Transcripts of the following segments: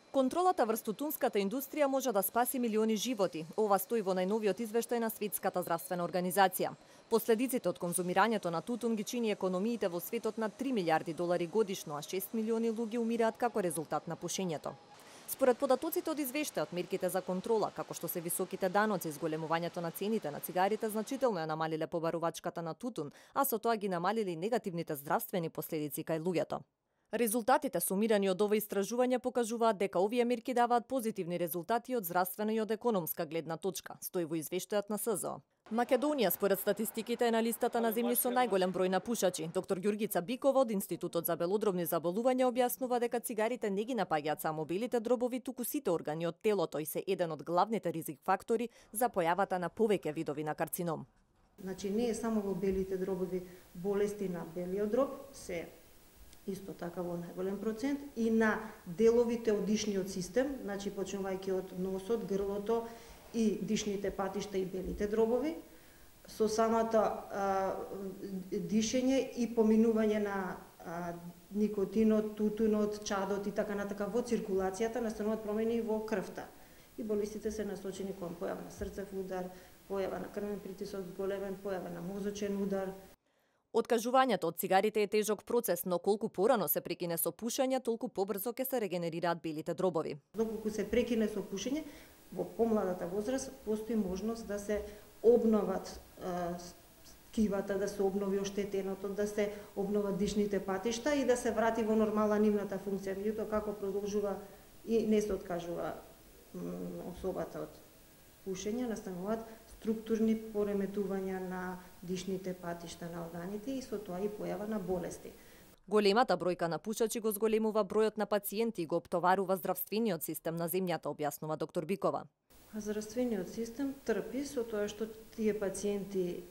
Контролата врз тутунската индустрија може да спаси милиони животи. Ова стои во најновиот извештај на Светската здравствена организација. Последиците од конзумирањето на тутун ги чини економиите во светот на 3 милиарди долари годишно, а 6 милиони луѓе умираат како резултат на пушењето. Според податоците од извештајот, мерките за контрола, како што се високите даноци и зголемувањето на цените на цигарите, значително ја намалиле побарувачката на тутун, а со тоа ги намалиле и негативните здравствени последици кај луѓето. Резултатите сумирани од ова истражување покажуваат дека овие мерки даваат позитивни резултати од здравствена и од економска гледна точка, стои во извештајот на СЗО. Македонија, според статистиките, е на листата на земји со најголем број на пушачи. Доктор Ѓурѓица Бикова од Институтот за белодробни заболувања објаснува дека цигарите не ги напаѓаат само белите дробови, туку сите органи од телото и се еден од главните ризик фактори за појавата на повеќе видови на карцином. Значи не е само во белите дробови болести на белиот дроб, се исто така во најголем процент и на деловите од дишниот систем, значи почнувајќи од носот, грлото и дишните патишта и белите дробови, со самата дишење и поминување на никотинот, тутунот, чадот и така натака во циркулацијата настануваат промени во крвта. И болестите се насочени кон појава на срцев удар, појава на крвен притисок зголемен, појава на мозочен удар. Откажувањето од цигарите е тежок процес, но колку порано се прекине со пушење, толку побрзо ќе се регенерираат белите дробови. Доколку се прекине со пушење, во помладата возраст постои можност да се обноват ткивата, да се обнови оштетеното, да се обноват дишните патишта и да се врати во нормална нивната функција. Меѓутоа како продолжува и не се откажува особата од пушење, настануваат структурни пореметувања на дишните патишта на органите и со тоа и појава на болести. Големата бројка на пушачи го зголемува бројот на пациенти и го оптоварува здравствениот систем на земјата, објаснува доктор Бикова. Здравствениот систем трпи со тоа што тие пациенти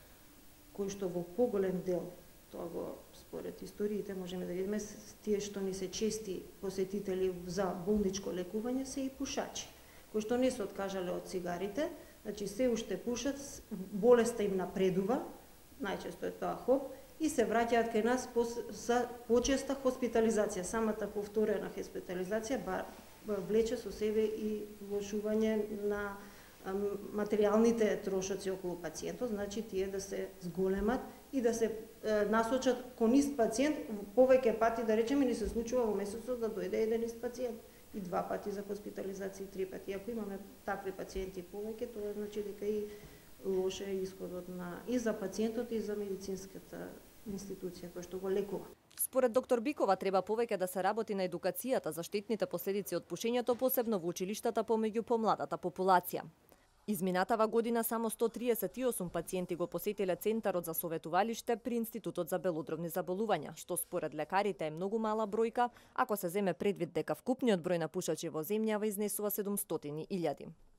кои што во поголем дел, тоа го според историите можеме да видиме, тие што ни се чести посетители за болничко лекување се и пушачи, кои што не се откажале од цигарите, значи се уште пушат, болеста им напредува, најчесто е тоа ХОП, и се враќаат кај нас за почеста хоспитализација. Самата повторена хоспитализација влече со себе и влошување на материјалните трошоци околу пациентот, значи тие да се зголемат и да се насочат кон ист пациент повеќе пати, да речеме, ни се случува во месецот да дојде еден ист пациент и 2 пати за хоспитализација и 3 пати. Ако имаме такви пациенти повеќе, тоа значи дека и лоше е исходот и за пациентот и за медицинската институција која што го лекува. Според доктор Бикова треба повеќе да се работи на едукацијата за штетните последици од пушењето, посебно во училиштата помеѓу помладата популација. Изминатава година само 138 пациенти го посетиле Центарот за советувалиште при Институтот за белодробни заболувања, што според лекарите е многу мала бројка, ако се земе предвид дека вкупниот број на пушачи во земјава изнесува 700.000.